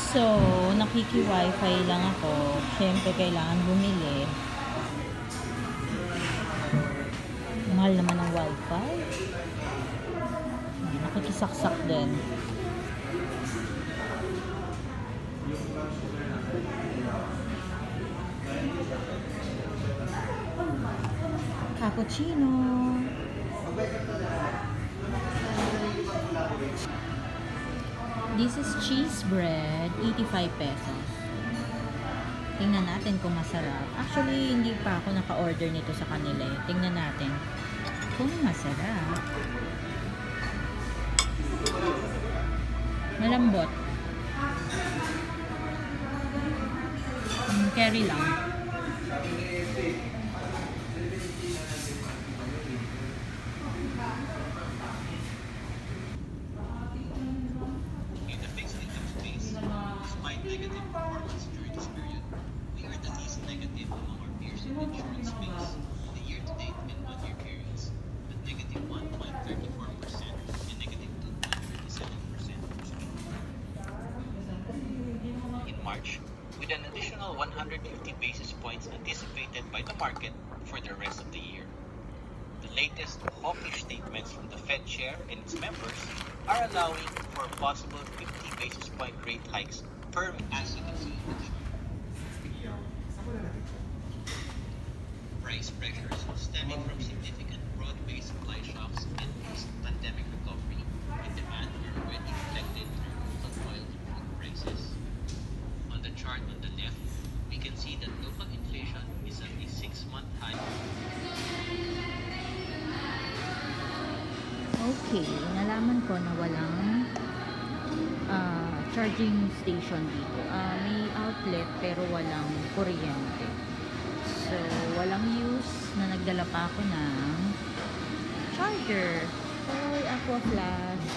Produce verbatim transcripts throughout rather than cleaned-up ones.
So, nakiki-wifi lang ako. Siyempre, kailangan bumili. Mahal naman ang wifi. Nakikisaksak din. Cappuccino. This is cheese bread, eighty-five pesos. Tingnan natin kung masarap. Actually, hindi pa ako naka-order nito sa kanila. Tingnan natin kung masarap. Malambot. Mm, carry lang. Negative performance during this period, we are the least negative among our peers in the insurance space in the year-to-date and one-year periods, at negative one point three four percent and negative two point three seven percent. In March, with an additional one hundred fifty basis points anticipated by the market for the rest of the year. The latest hawkish statements from the Fed chair and its members are allowing for possible fifty basis point rate hikes per, as you can see in the chart. Price pressures stemming from significant broad-based supply shocks and post-pandemic recovery and demand are already reflected through local oil and food prices. On the chart on the left, we can see that local inflation is at a six-month high. Okay, nalaman ko na walang uh, charging station dito. Uh, may outlet pero walang kuryente. So, walang use na nagdala pa ako ng charger. Oy, Aqua Flash.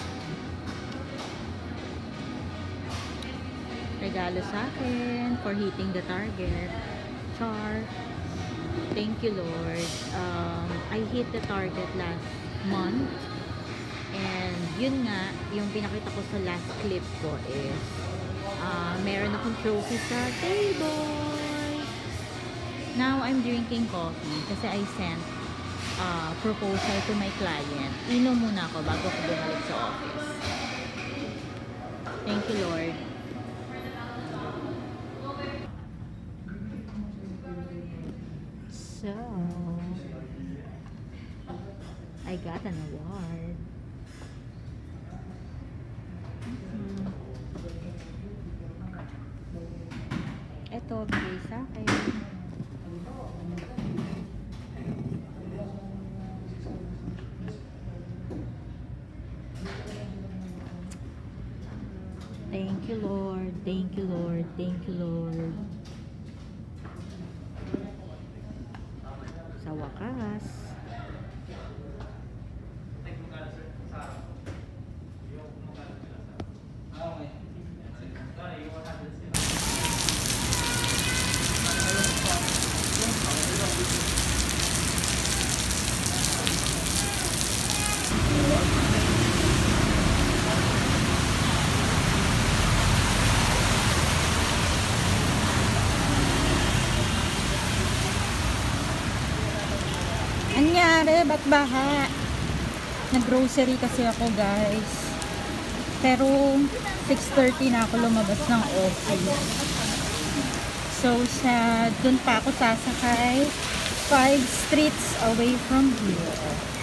Regalo sa akin for hitting the target. Char. Thank you, Lord. Um, I hit the target last month. And yun nga, yung pinakita ko sa last clip ko is uh, meron akong trophy sa table. Now, I'm drinking coffee kasi I sent uh, proposal to my client. Inom muna ako bago ako bumalik sa office. Thank you, Lord. So, I got an award. Ito, bigay sa akin. Thank you, Lord. Thank you, Lord. Thank you, Lord. Sa wakas. Anyari, ba't baha? Nag-grocery kasi ako, guys. Pero six thirty na ako lumabas ng office. So, sa dun pa ako sasakay five streets away from here.